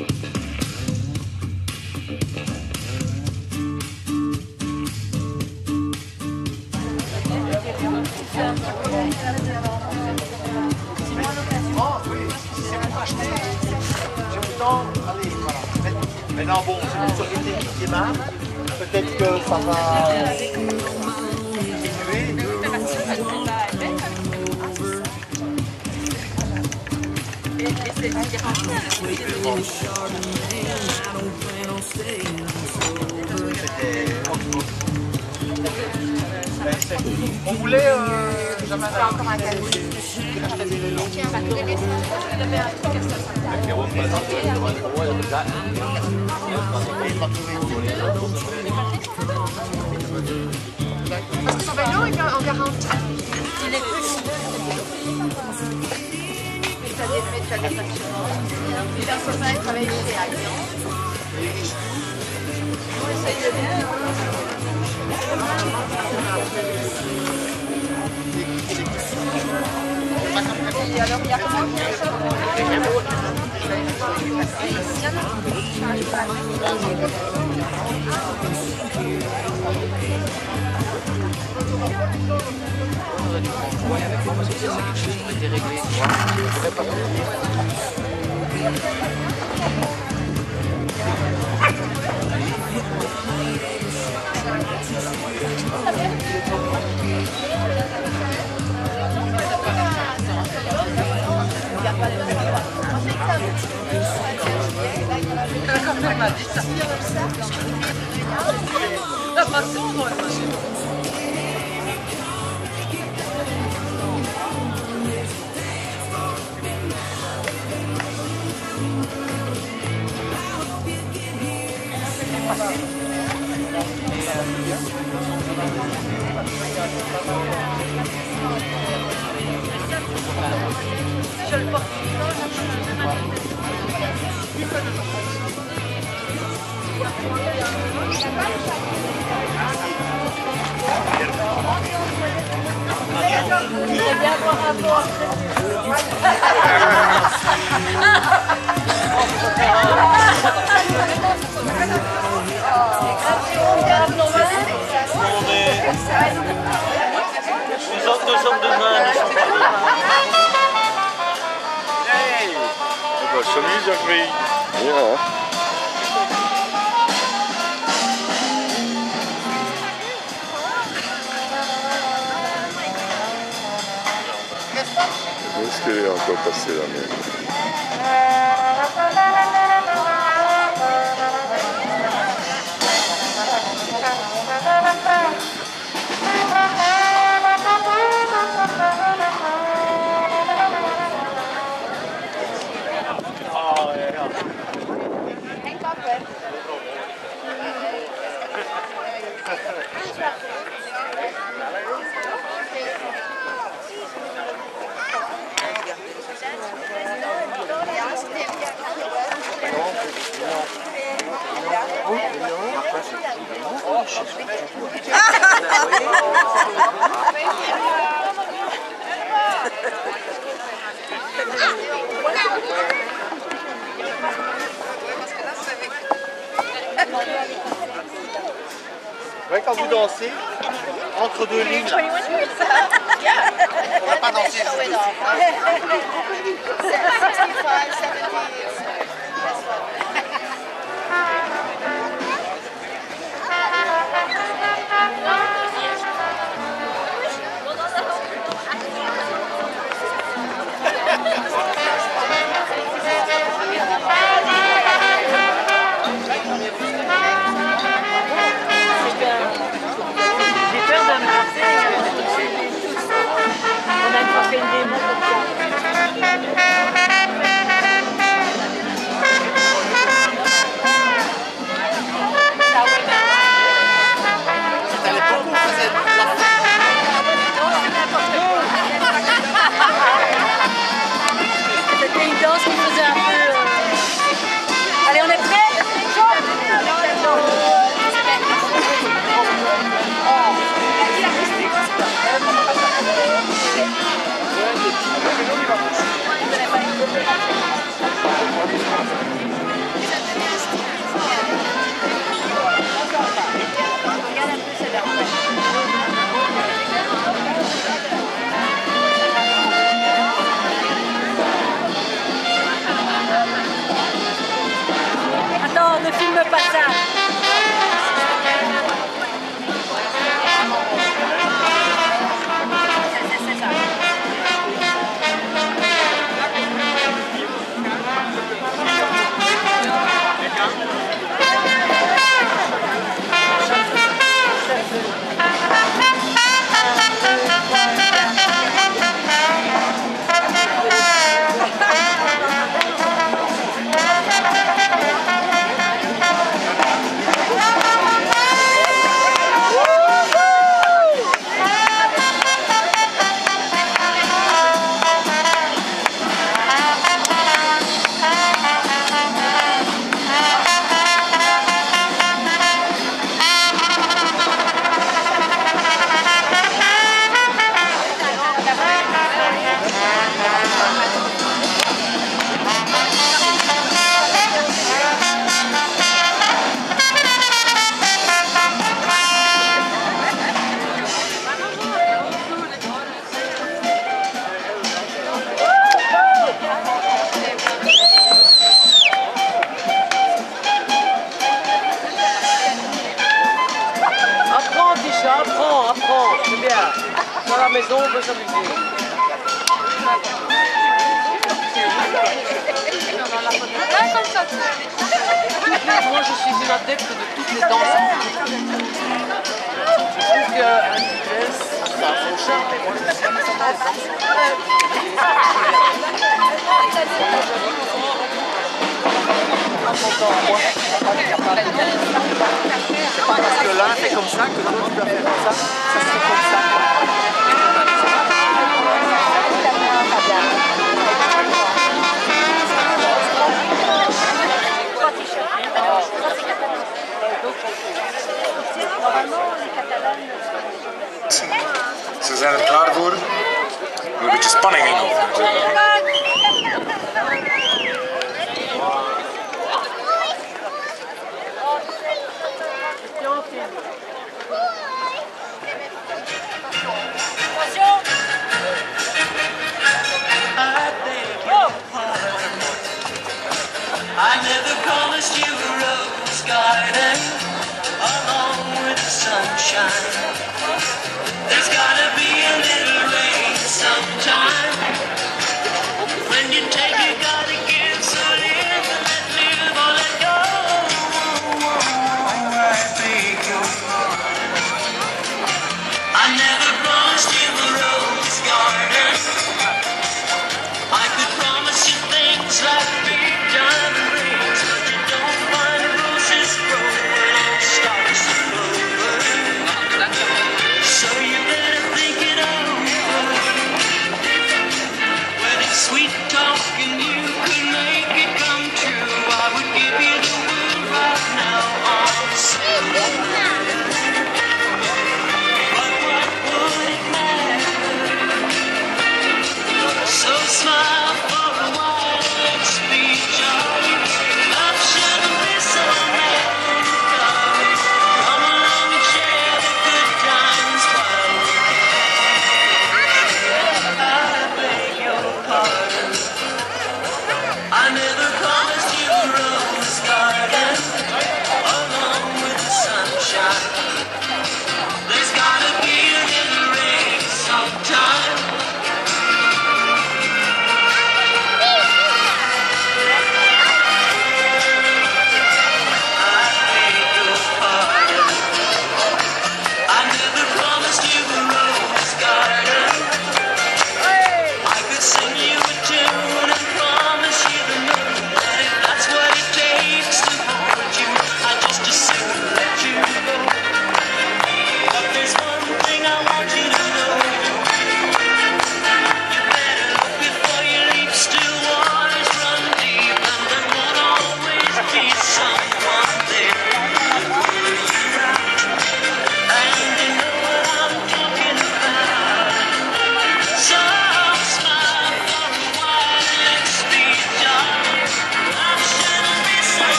Maintenant, bon, c'est une société qui démarre. Peut-être que ça va diminuer. On voulait jamais encore un cadeau. Parce que son vélo est en garantie. Il est plus. Les personnes travaillent chez Allianz. On essaye de bien. Et alors, il y a comment de ça? Avec moi parce que c'est quelque chose qui était réglé. Je pourrais pas Je le porte. C'est bien pour rapport. Nous sommes demain, nous sommes pas demain. Hey! Dat was zo niet, zeg maar. Ja. Est-ce qu'elle est encore passée la même? Ouais, quand vous dansez, entre deux lignes, là. On n'a pas dansé. On a une fois fait une démo pour ça. veux pas ça. C'est ça. Apprends, c'est bien. Dans la maison, on peut s'amuser. Moi, je suis une adepte de toutes les danses. Je trouve qu'un jazz, ça a son charme, mais moi, je suis jamais sans danse. C'est pas parce que l'un fait comme ça que l'autre doit faire comme ça. Ça serait comme ça. Ze zijn er klaar voor. Een beetje spanning in over. I never promised you a rose garden along with the sunshine. There's gotta be a little rain sometime. When you take, you gotta give. So live and let live or let go. Right, baby. I never promised you a rose garden. I could promise you things like big diamond rings, but you don't find roses grow when all starts to blow. So you better think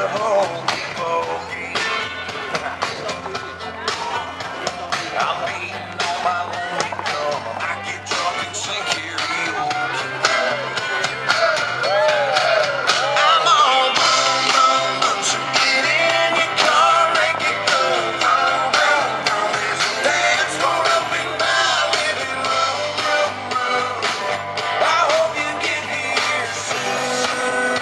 a hokey pokey. I'm beating on my lonely drum. I might get drunk and sing karaoke. I'm on boom, boom, boom. So get in your car, make it go. Boom, boom, boom. There's a dance floor up in my living room. I hope you get here soon.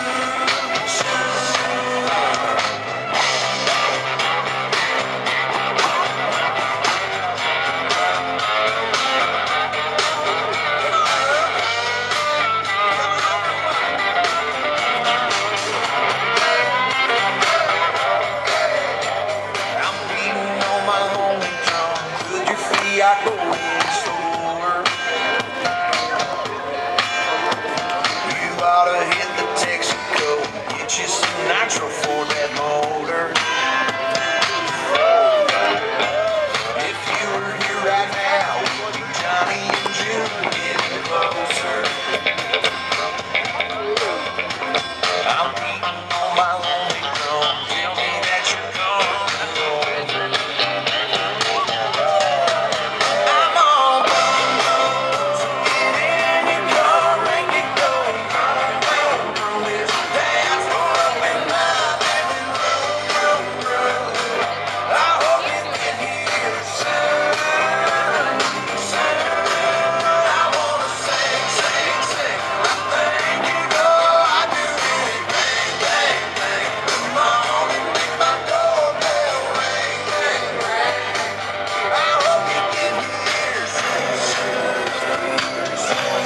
I'm beating on my lonely drum. Could you see I go in slower? You ought to hit the Texaco, get you some nitro for that motor. If you were here right now, we'd be Johnny and June getting closer. I'm beating on my lonely drum. Tell me that you're coming over. I'm on boom, boom, boom. So get in your car, make it go. Boom, boom, boom. There's a dance floor up in my living room. I hope you get here soon, soon. I wanna sing, sing, sing. I think you go, I do anything, bang, bang. Come on and make my doorbell ring, ring, ring. I hope you get here soon, soon, soon,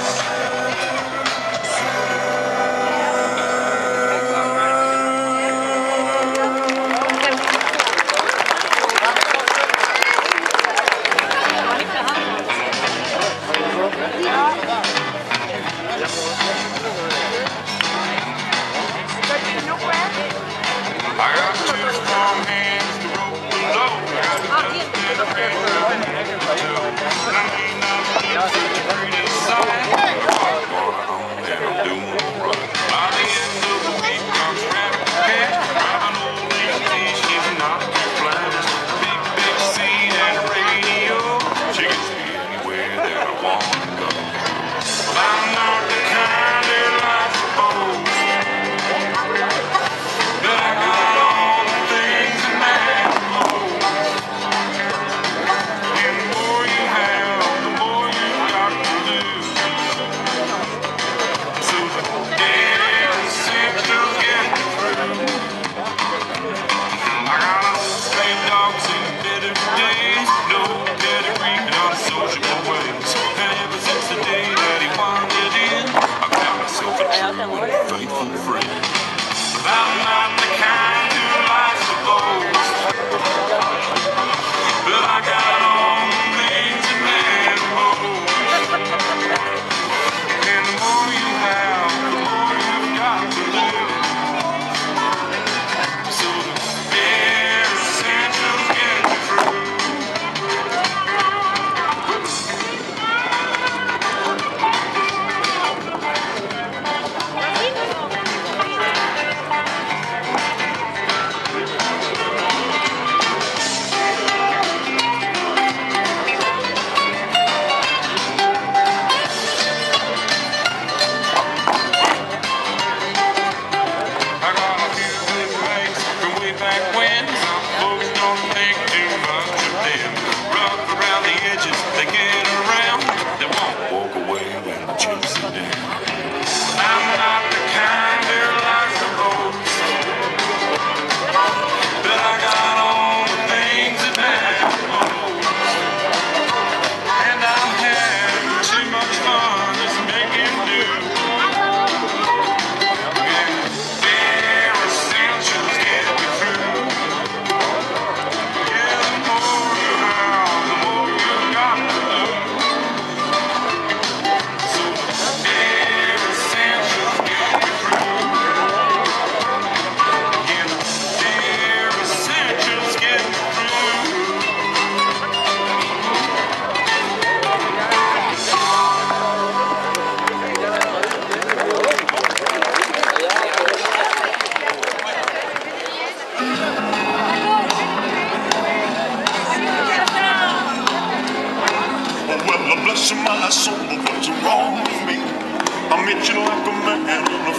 I got two strong hands to rope the load. Got a bit of red ribbon too. I may not be the prettiest sight, and I'm doing right. By the end of the week, I'm strapped for cash. Driving old lady, she's not too flash. Big seat and a radio. She gets me anywhere that I want to go. But I'm not the kind that likes to boast. But I got all the things that matter most. And the more you have, the more you got to lose. So the dead essentials get through. I got old slave dogs in bed every day. No pedigree, not a sociable ways. And ever since the day that he wandered in, I found myself a true and faithful friend. But I'm not the kind who likes to boast. But I got all the things that matter most. And the more you have, the more you've got to lose. So the bare essentials get you through.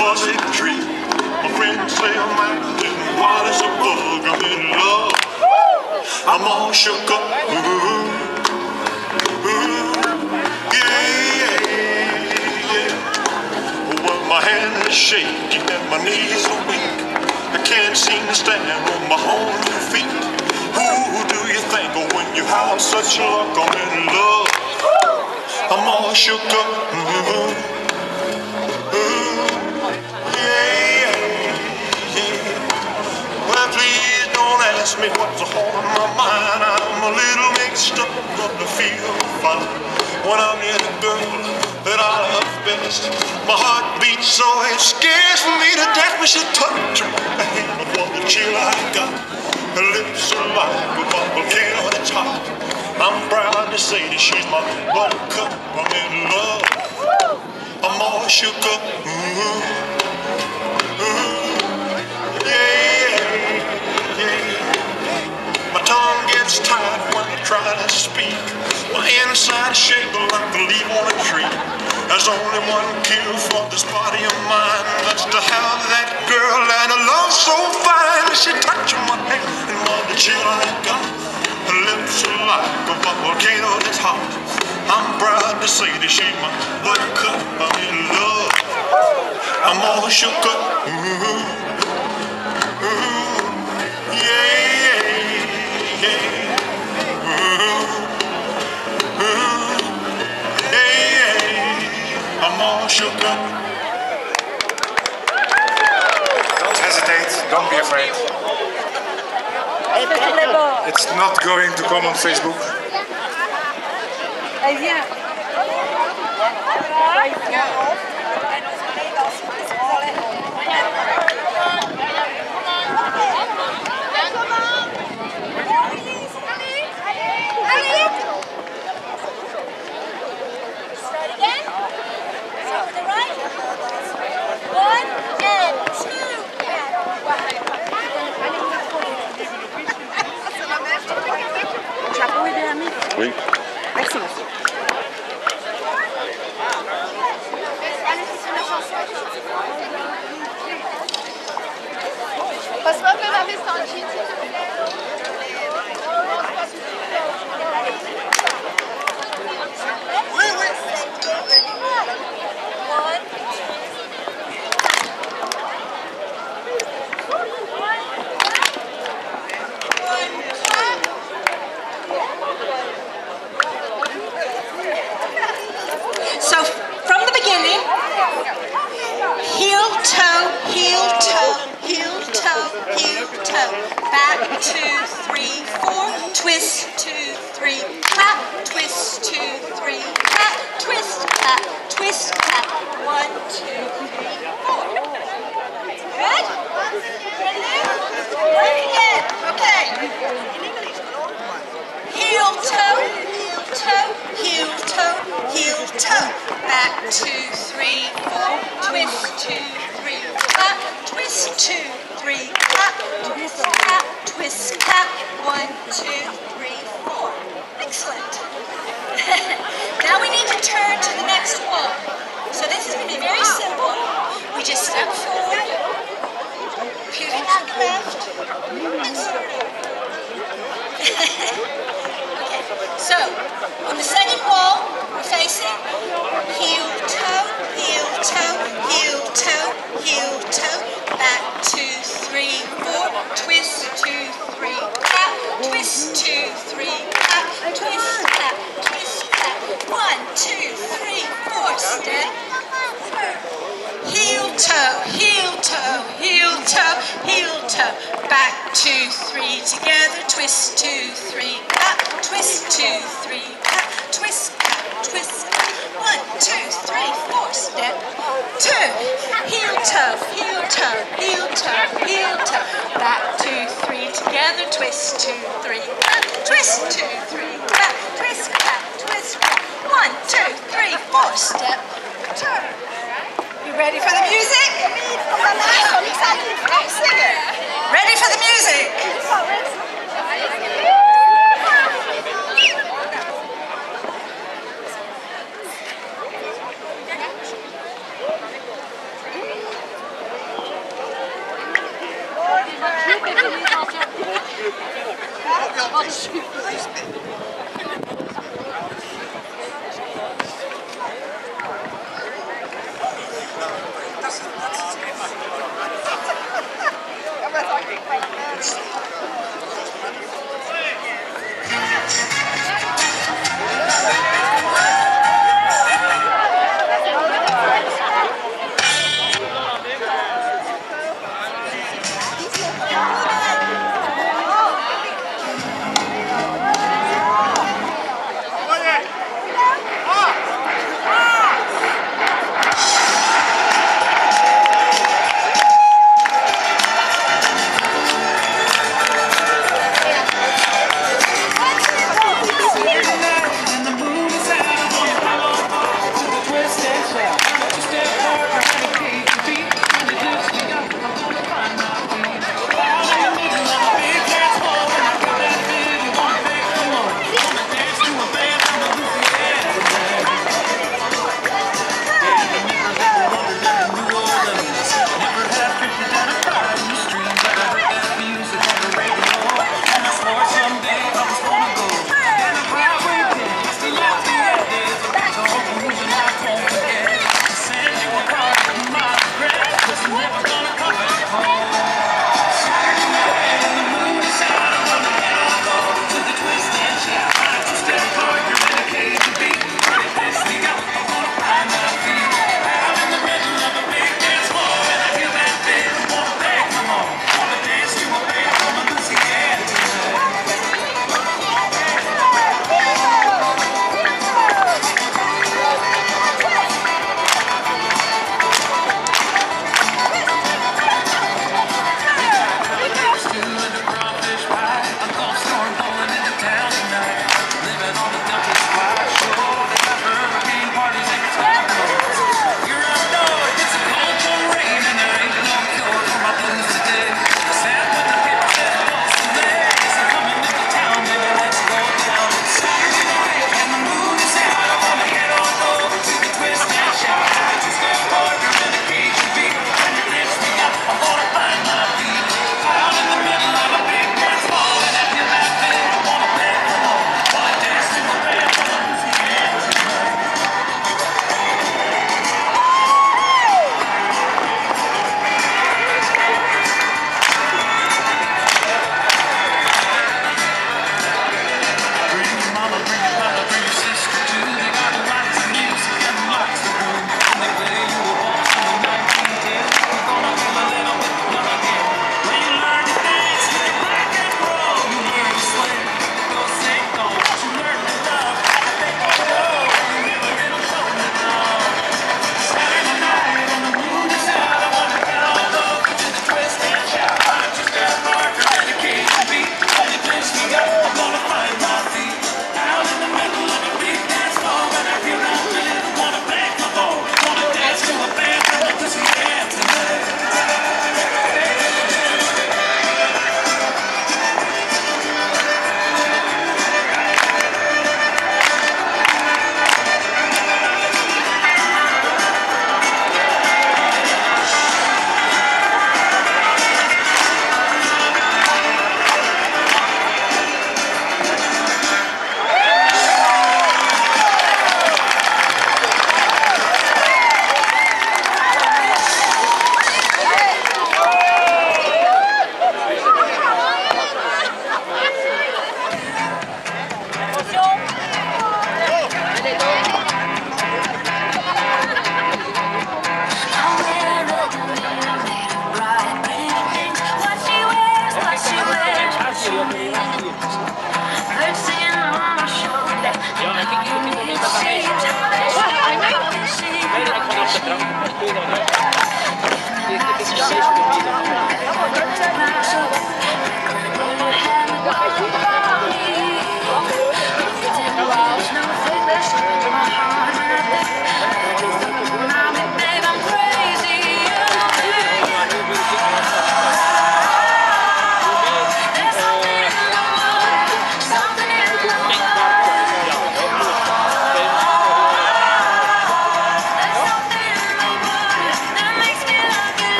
fuzzy tree. My friends say I'm acting wild as a bug. I'm in love. I'm all shook up. Well, my hand is shaky and my knees are weak. I can't seem to stand on my own feet. Who do you think of when you have such luck? I'm in love. I'm all shook up. Well, please don't ask me what's on my mind. I'm a little mixed up, but I feel fine when I'm near the girl that I love best. My heart beats so it scares me to death when she touches my hand. But what the chill I got, her lips are like a volcano that's hot. I'm proud to say that she's my buttercup. I'm in love. I'm all shook up. My tongue gets tied when I try to speak. My inside shake like a leaf on a tree. There's only one cure for this body of mine. That's to have that girl and a love so fine. She touches my hand and what the chill I got. Her lips are like a volcano that's hot. I'm proud to say that she's my buttercup. I'm in love. I'm all shook up. I'm all shook up. Don't hesitate, don't be afraid. It's not going to come on Facebook. Oui. Merci. Passe-moi un peu ma veste en jean. Oui, oui. So from the beginning, heel, toe, heel, toe, heel, toe, heel, toe. Back, 2, 3, 4. Twist, 2, 3, clap. Twist, 2, 3, clap. Twist, clap. Twist, clap. 1, 2, 3, 4. Good? Ready there? Work again. Okay. Heel, toe, heel, toe, heel, toe, heel, toe. Back, 2, 3, 4. Twist, 2, 3, clap. Twist, 2, 3, clap. Twist, clap. Twist, clap. 1, 2, 3, 4. Excellent. Now we need to turn to the next one. So this is going to be very simple. We just step forward, pivot to the left, and start over. Okay, so on the second wall, we're facing heel, toe, heel, toe, heel, toe, heel, toe. Back, 2, 3, 4. Twist, 2, 3, clap. Twist, 2, 3, clap. Twist, clap. Twist, clap. 1, 2, 3, 4. Step. Heel, toe, heel, toe, heel, toe, heel, toe. Back, 2, 3, together. Twist, 2, 3, clap. Twist, 2, 3, clap. Twist, clap. Twist, clap. 1, 2, 3, 4. Step. 2. Heel, toe, heel, toe, heel, toe, heel, toe. Back, 2, 3, together. Twist, 2, 3, clap. Twist, 2, 3, clap. Twist, clap. Twist, clap. 1, 2, 3, 4. Step. Turn. You ready for the music? Ready for the music?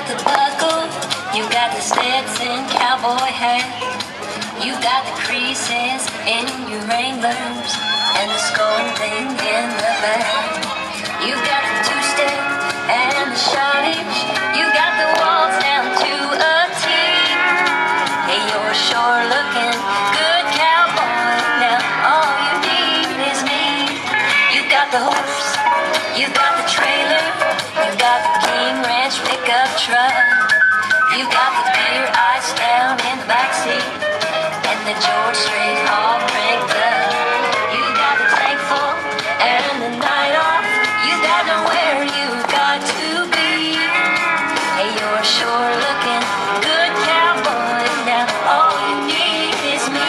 got the buckle, you got the Stetson cowboy hat. You got the creases in your Wranglers and the skull thing in the back. You got the two-step and the shottage. You got the walls down to a T. Hey, you're sure looking good, cowboy. Now all you need is me. You got the horse, you got the trailer, you got the King Ranch pickup truck. You got the beer ice down in the backseat and the George Strait all cranked up. You got the tank full and the night off. You got nowhere you got to be. Hey, you're sure looking good, cowboy. Now all you need is me.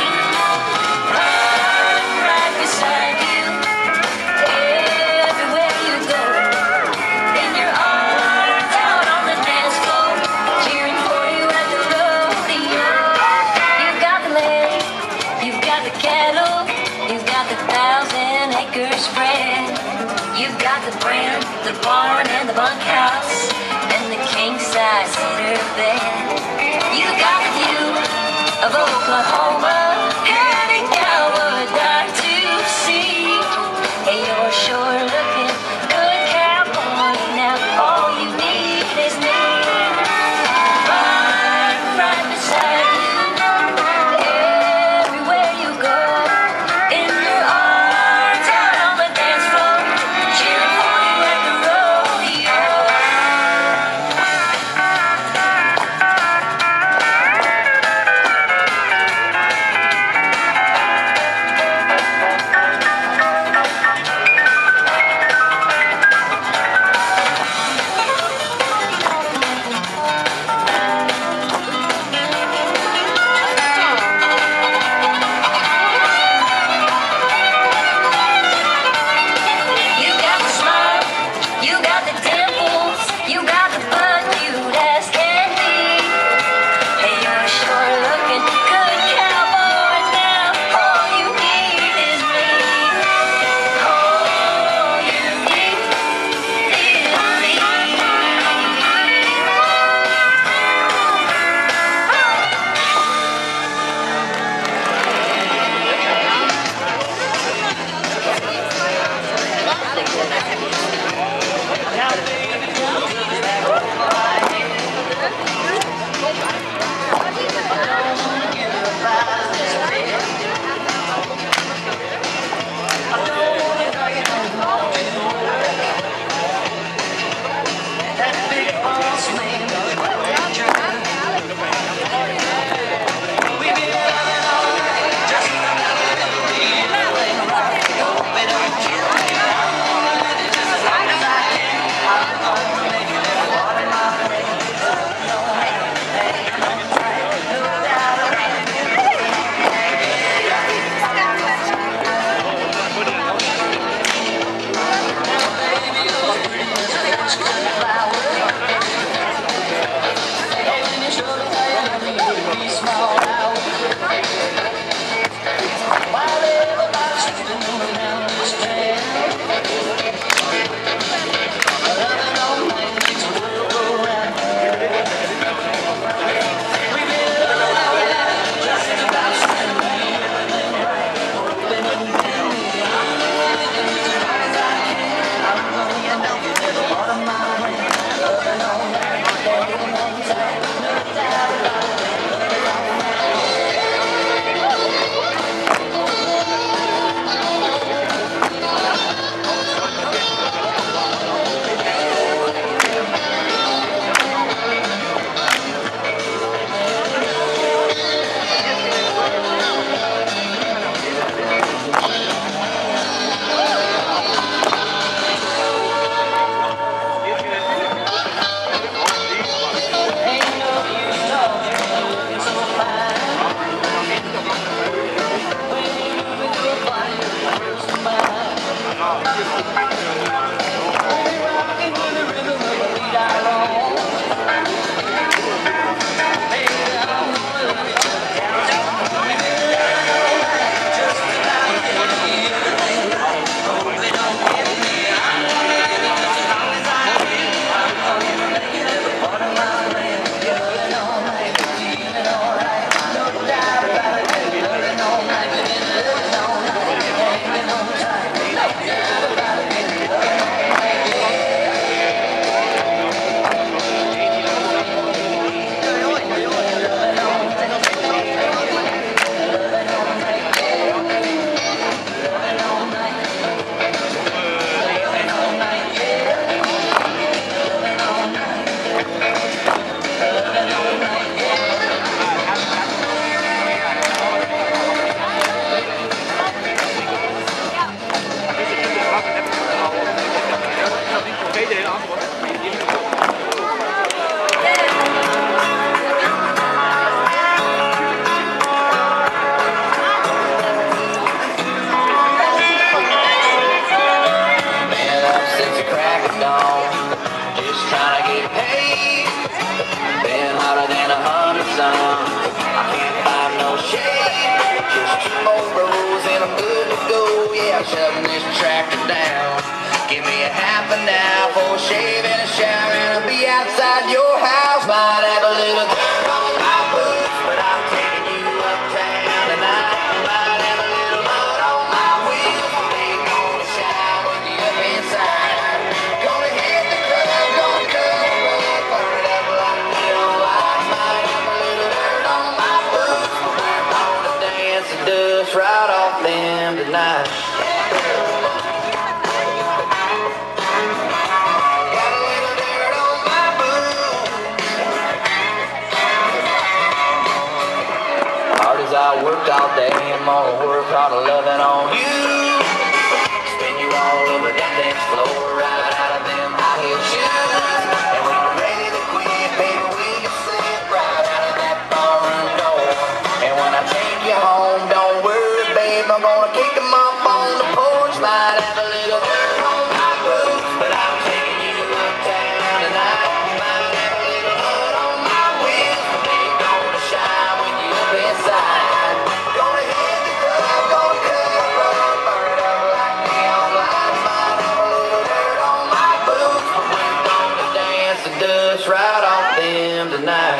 I'm right beside you everywhere you go. In your arms, out on the dance floor, cheering for you at the rodeo. You got the land, you've got the cattle, you've got the 1,000-acre spread. You've got the brand, the barn, and the bunkhouse, and the king-size cedar bed. You got the view of Oklahoma, and a cow would like to see. Hey, you're sure looking good, cowboy. Now all you need is me. I'm right beside you everywhere you go. In your arms, out on the dance floor, cheering for you at the rodeo. get paid. Been hotter than 100 sun. I can't find no shade. Just 2 more rows and I'm good to go. Yeah, I'm shoving this tractor down. Give me a half an hour for a shave and a shower, and I'll be outside your house. Might have a little dirt on my boots, but I'm taking you uptown tonight. Might have a little mud on my wheels, but ain't gonna shine when you up inside. Gonna hit the club, gonna cover up, burn it up like neon lights. Might have a little dirt on my boots, but we're gonna dance the dust right off them tonight. I worked all day, I'm gonna work hard to loving on you. Spin you all over that dance floor, right out of them high heel shoes. And when you're ready to quit, baby, we can slip right out of that barroom door. And when I take you home, don't worry, babe, I'm gonna kick them up on the porch. Might have a little dirt on my boots, but I'm taking you uptown tonight. Might have a little mud on my wheels, but they ain't gonna shine when you up inside. Right off them tonight.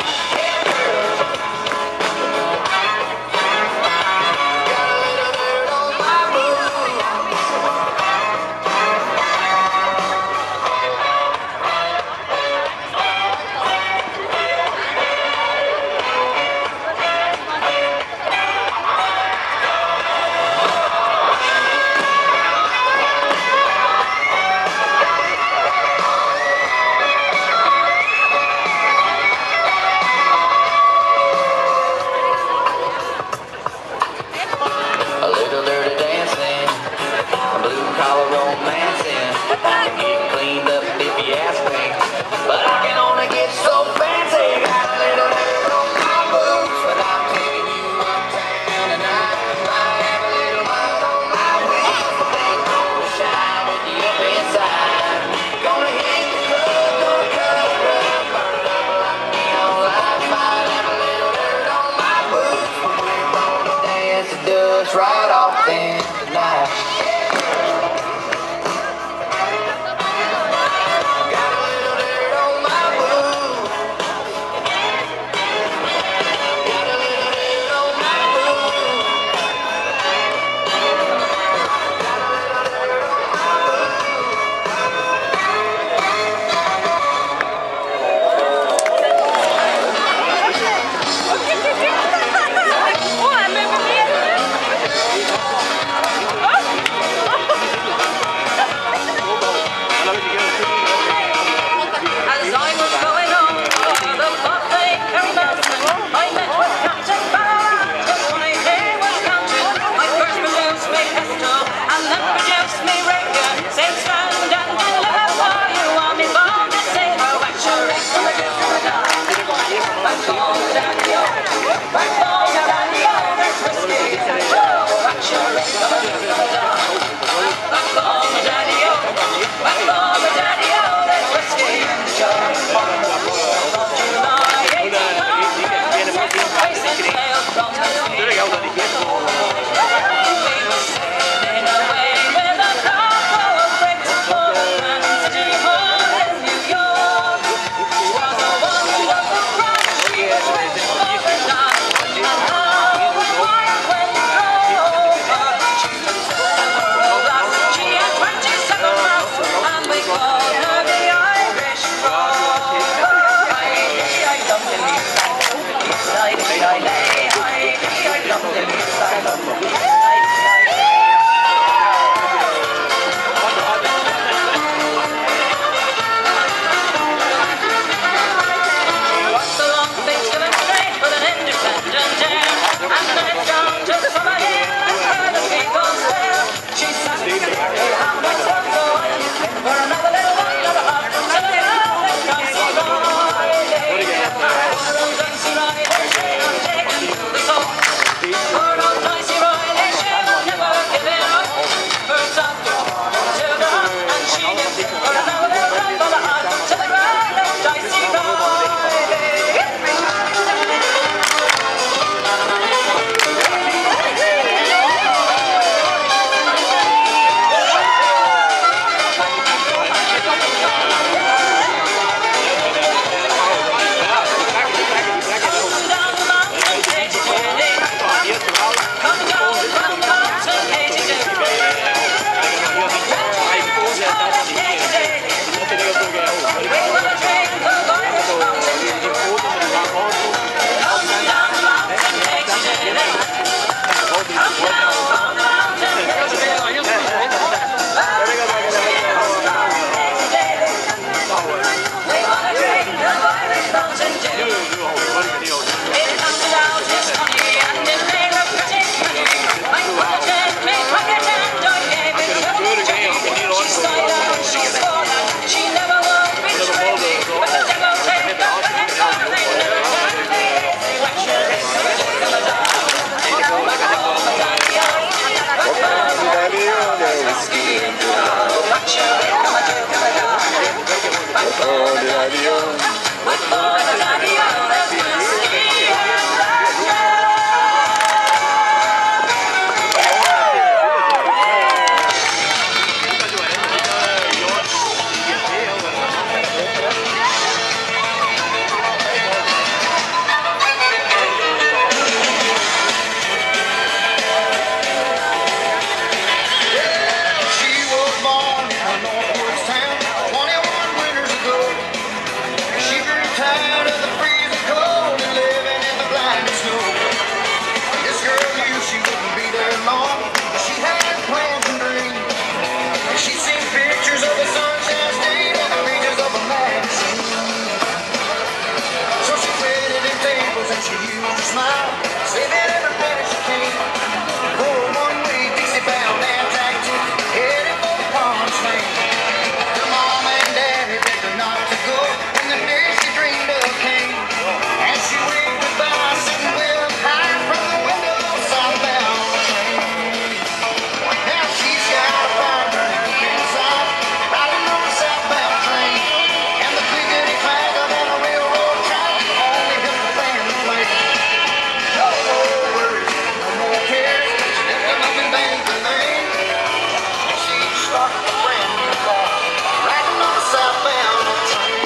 she used to smile, saving every penny she can. Oh, one way Dixie bound and taxi, headed for the promised land. Her mom and daddy begged her not to go when the day she dreamed of came. And she waved goodbye, sitting well high from the window of southbound train. Now she's got a fire burning inside, riding on the southbound train. And the clickety clack of that railroad track only helped the band play. No more worries, no more cares, she left them up in Bangor Lane. And she started a brand new car, riding on the southbound train.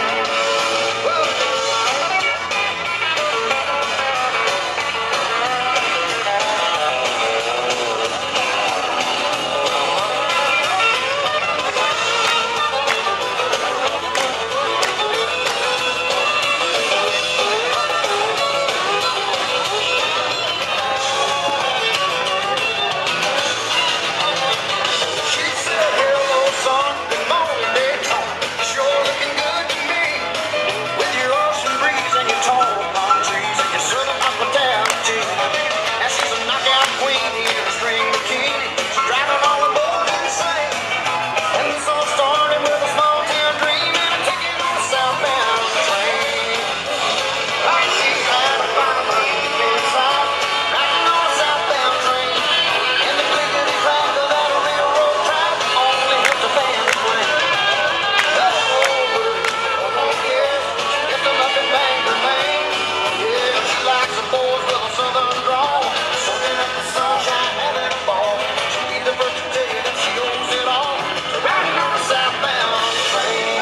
She said, hello, son, good morning, Daytona. Sure looking good to me. With your ocean breeze and your tall palm trees and your southern hospitality. And she's a knockout queen in a string bikini. She's driving all the boys insane. And this all started with a small town dream and a ticket on a southbound train. Like she had a fire burning inside, riding on a southbound train. And the clickety clack of that railroad track only helped the band play. No more worries, no more cares, she left them up in Bangor Lane. Yeah, she likes the boys with a southern drawl, soaking up the sunshine, having a ball. She'll be the first to tell you that she owes it all to riding on a southbound train.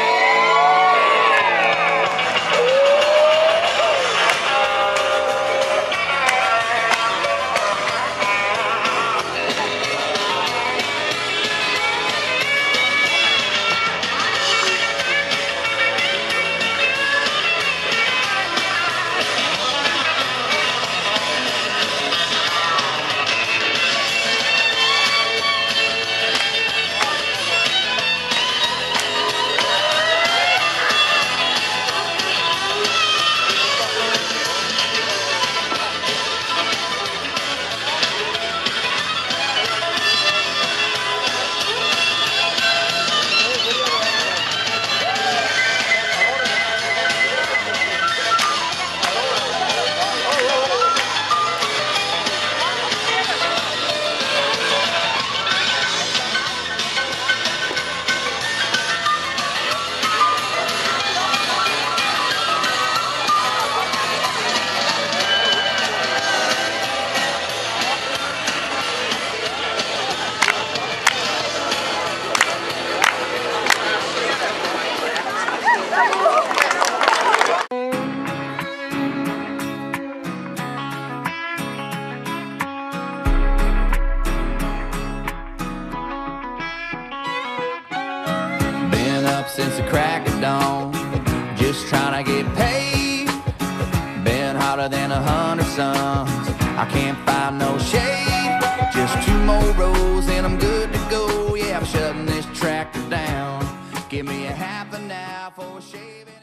Been up since the crack of dawn, just trying to get paid. Been hotter than 100 suns, I can't find no shade. Just 2 more rows and I'm good to go. Yeah, I'm shutting this tractor down. Give me a half an hour for shaving.